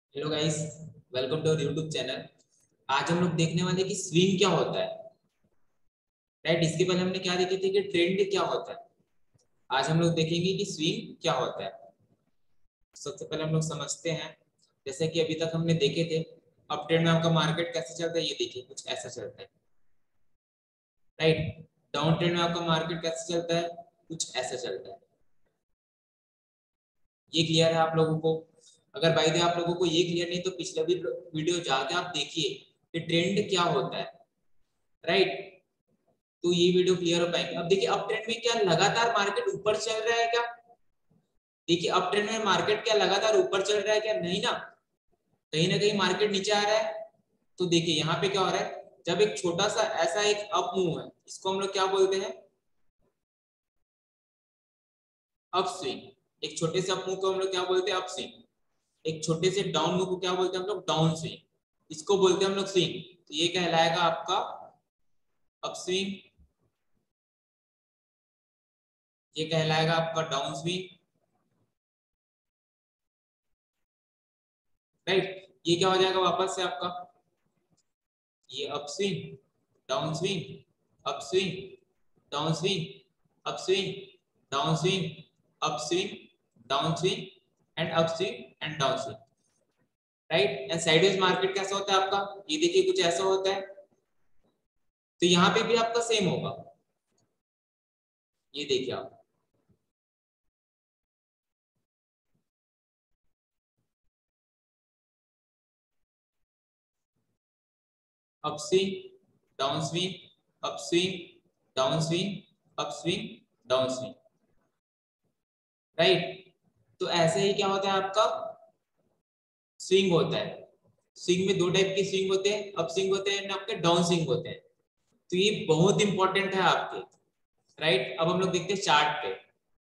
Hello guys, welcome to YouTube channel. आज हम लोग देखने वाले कि स्विंग क्या होता है। राइट, इसके पहले हमने क्या देखे थे कि ट्रेंड क्या होता है। आज हम लोग देखेंगे कि स्विंग क्या होता है। सबसे पहले हम लोग समझते हैं, जैसे कि अभी तक हमने देखे थे अप ट्रेंड में आपका मार्केट कैसे चलता है। ये देखिए कुछ ऐसा चलता है। राइट, डाउन ट्रेंड में आपका मार्केट कैसे चलता है, कुछ ऐसा चलता है। ये क्लियर है आप लोगों को? अगर बाई द आप लोगों को ये क्लियर नहीं तो पिछले वीडियो जाके आप देखिए कि ट्रेंड क्या होता है। राइट, तो ये वीडियो क्लियर हो पाएगी। अब देखिए अप ट्रेंड में क्या लगातार मार्केट ऊपर चल रहा है क्या? देखिए अप ट्रेंड में मार्केट क्या लगातार ऊपर चल रहा है क्या? नहीं ना, कहीं ना कहीं मार्केट नीचे आ रहा है। तो देखिए यहाँ पे क्या हो रहा है, जब एक छोटा सा ऐसा एक अप मूव है, इसको हम लोग क्या बोलते हैं? Up swing. एक छोटे से अप मूव को हम लोग क्या बोलते हैं? Up swing. एक छोटे से डाउन मूव को क्या बोलते हैं हम लोग? Down swing. इसको बोलते हैं हम लोग स्विंग। तो ये कहलाएगा आपका अप स्विंग, ये कहलाएगा आपका डाउन स्विंग। राइट, ये क्या हो जाएगा वापस से आपका? ये up swing, down swing, up swing, down swing, up swing, down swing, up swing, down swing and up swing and down swing. Right, and sideways market कैसा होता है आपका? ये देखिए कुछ ऐसा होता है। तो यहाँ पे भी आपका सेम होगा। ये देखिए आप, up swing, down swing, up swing, down swing, up swing, down swing. Right, तो ऐसे ही क्या होता है आपका? स्विंग होता है। स्विंग में दो टाइप के स्विंग होते हैं, अप स्विंग होते हैं, आपके डाउन स्विंग होते हैं। तो ये बहुत इंपॉर्टेंट है आपके। राइट, अब हम लोग देखते हैं चार्ट पे।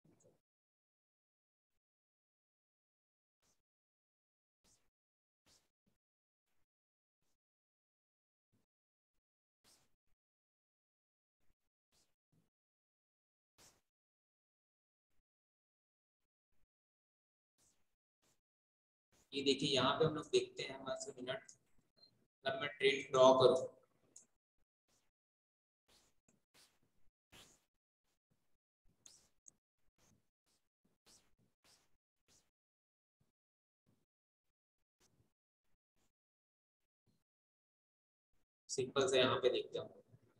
ये देखिए यहाँ पे हम लोग देखते हैं, हमारे से मिनट, अगर मैं ट्रेंड ड्रॉ करूं, सिंपल से यहाँ पे देखते हैं।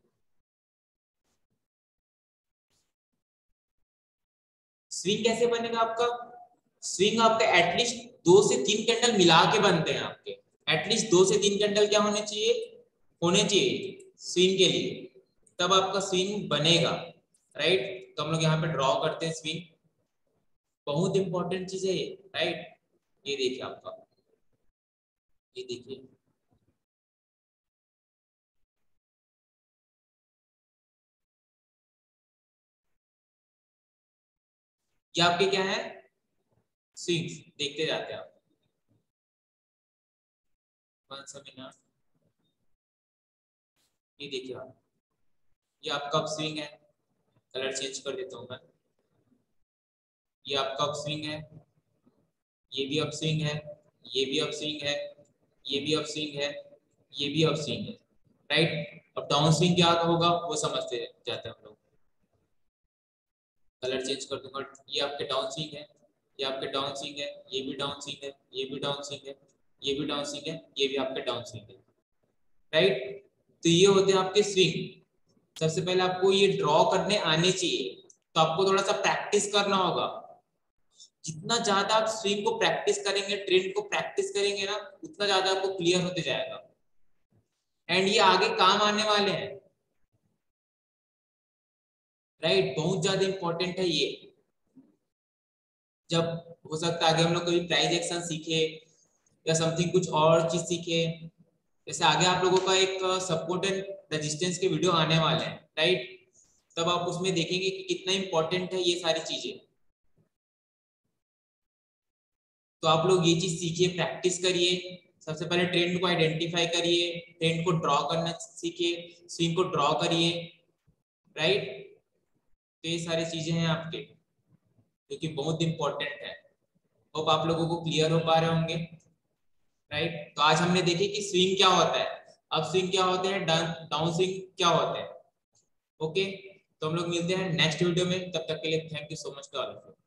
स्विंग कैसे बनेगा आपका? स्विंग आपका एटलीस्ट दो से तीन कैंडल मिला के बनते हैं आपके। एटलीस्ट दो से तीन कैंडल क्या होने चाहिए? होने चाहिए स्विंग के लिए, तब आपका स्विंग बनेगा। राइट, तो हम लोग यहाँ पे ड्रॉ करते हैं स्विंग। बहुत इंपॉर्टेंट चीज है ये। राइट, ये देखिए आपका, ये देखिए, ये आपके क्या है? स्विंग्स देखते जाते हैं आप। कौन सा मिनट? ये देखिए आप, ये आपका अप स्विंग है। कलर चेंज कर देता हूँ मैं। ये आपका अप स्विंग है, ये भी अप स्विंग है, ये भी अप स्विंग है, ये भी अप स्विंग है, ये भी अप स्विंग है। राइट, अब डाउन स्विंग क्या होगा वो समझते जाते हैं हम लोग। कलर चेंज कर दूंगा। ये आपके डाउन स्विंग है, ये आपके डाउन स्विंग है, ये भी डाउन स्विंग है, ये भी डाउन स्विंग है, ये भी डाउन स्विंग है, ये भी आपके डाउन स्विंग है। राइट, तो ये होते हैं आपके स्विंग। सबसे पहले आपको ये ड्रॉ करने आने चाहिए, तो आपको थोड़ा सा प्रैक्टिस करना होगा। जितना ज्यादा आप स्विंग को प्रैक्टिस करेंगे, ट्रेंड को प्रैक्टिस करेंगे ना, उतना ज्यादा आपको क्लियर होते जाएगा। एंड ये आगे काम आने वाले हैं। राइट, बहुत ज्यादा इंपॉर्टेंट है ये। जब हो सकता है आगे हम लोग कभी प्राइस एक्शन सीखे या समथिंग कुछ और चीज सीखे। जैसे आगे आप लोगों का एक सपोर्ट एंड रेजिस्टेंस के वीडियो आने वाले हैं। राइट, तब आप उसमें देखेंगे कि कितना इंपॉर्टेंट है ये सारी चीजें। तो आप लोग ये चीज सीखिए, प्रैक्टिस करिए। सबसे पहले ट्रेंड को आइडेंटिफाई करिए, ट्रेंड को ड्रॉ करना सीखिए, स्विंग को ड्रॉ करिए। राइट, तो ये सारी चीजें हैं आपके, जो कि बहुत इंपॉर्टेंट है। होप आप लोगों को क्लियर हो पा रहे होंगे। राइट। तो आज हमने देखी कि स्विंग क्या होता है, अब स्विंग क्या होते हैं, डाउन स्विंग क्या होते हैं। ओके, तो हम लोग मिलते हैं नेक्स्ट वीडियो में, तब तक के लिए thank you so much to all of you.